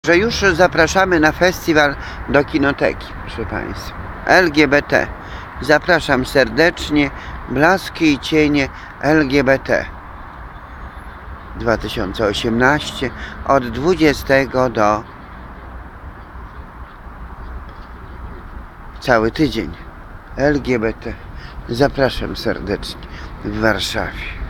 Że już zapraszamy na festiwal do kinoteki, proszę Państwa. LGBT. Zapraszam serdecznie. Blaski i cienie LGBT 2018 od 20 do cały tydzień. LGBT. Zapraszam serdecznie w Warszawie.